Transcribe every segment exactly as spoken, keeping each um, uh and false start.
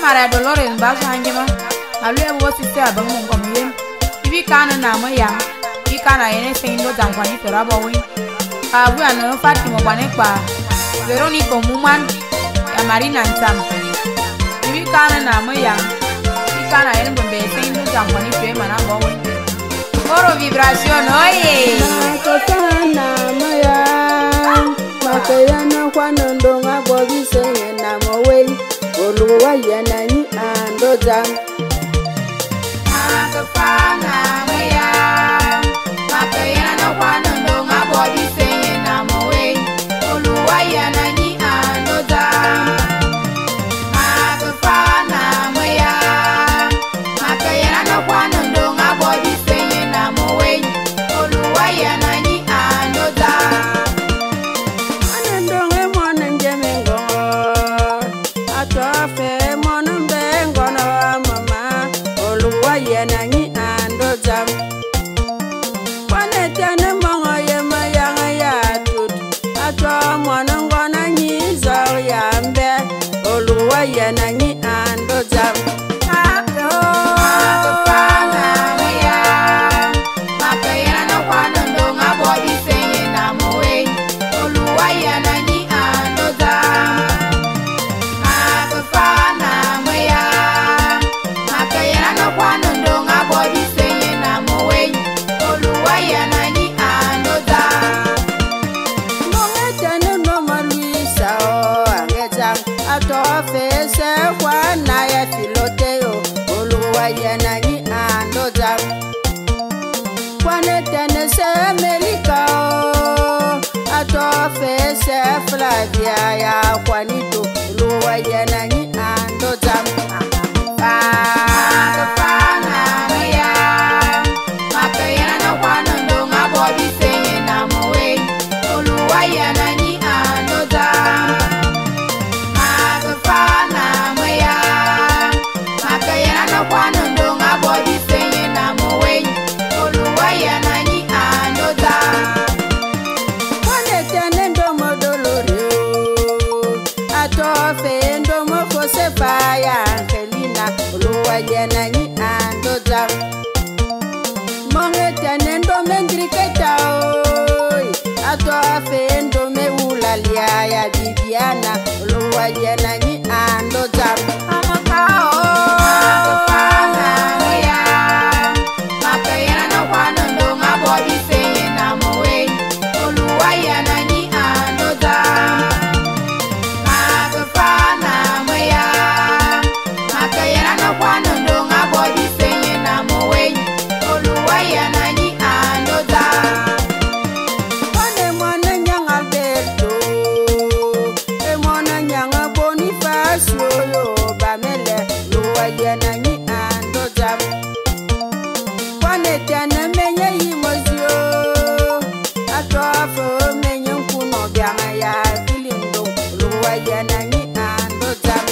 Maria Dolores bazo hanjima alu e wo sister abang mo ngom yem ibi kana na mo ya ibi kana ene seindo tankwani fera bawi abu ana Fatima bane kwa Veronica Muman ya Marina Ntam ibi kana na mo ya ibi kana ene bombe seindo tankwani fe mana bawi Oro vibración oye Makotana maya Makayana kwa Ndong abobi senye na mowe Oluwa yana ni andozam Makotana maya Makayana kwa Ndong abobi senye na mowe Oluwa yana ni andozam Makotana maya Makayana kwa Ndong abobi senye na mowe Oluwa yana ni andozam Ndong mwana njemengo Atofe mwana mbengo na mama Oluwa yana ni andozam Kwane tene mongo yema yanga ya tut Ato mwana ngona nyizo ya mbe Oluwa yana ni andozam juan yana ni andozam Kwane tene se Amerika Atofe se Flavia ya Juanito Oluwa yana ni andozam Oluwa yana ni andozam Monge tene ndome ngriketa oi Atofe ndome ulalia ya Bibiana Oluwa yana ni andozam Amakao Makapana ya Makayana kwa Ndong abobi senye na mowe Oluwa yana ni andozam Makapana ya Makayana kwa Ndong abobi senye na mowe Oluwa yana ni andozam Kwane mwana nyanga Alberto E mwana nyanga Bonifacio yo bamele Oluwa yana ni andozam Kwane tene menye yimozio Atofo menye nkuno bianga ya Filindo Oluwa yana ni andozam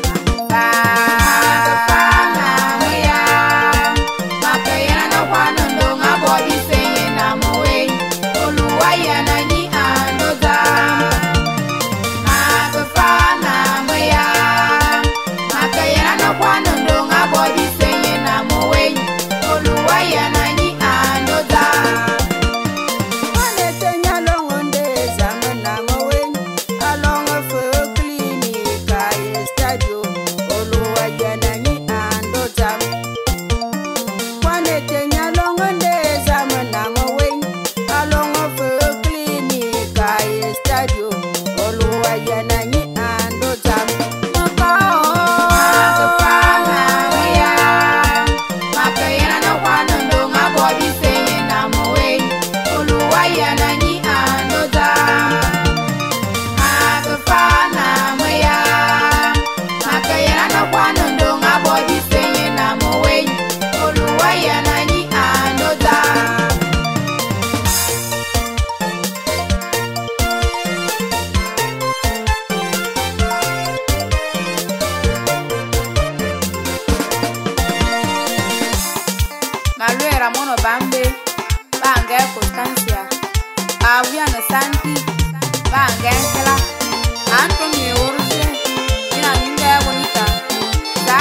Maluera mono bambe Banga Constancia Aviana Santi Banga Angela Anthony Urse Ina Minga Bonita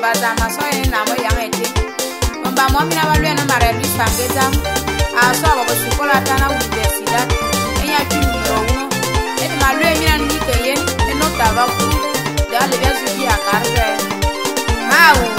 baza maso ene na mo yang ete mba mo mina balwe na Maria Luisa ngeza aso abo sikola tana universidad enya tu numero uno et malwe mina ni keye eno tava ku dale ya zuki ya karbe mau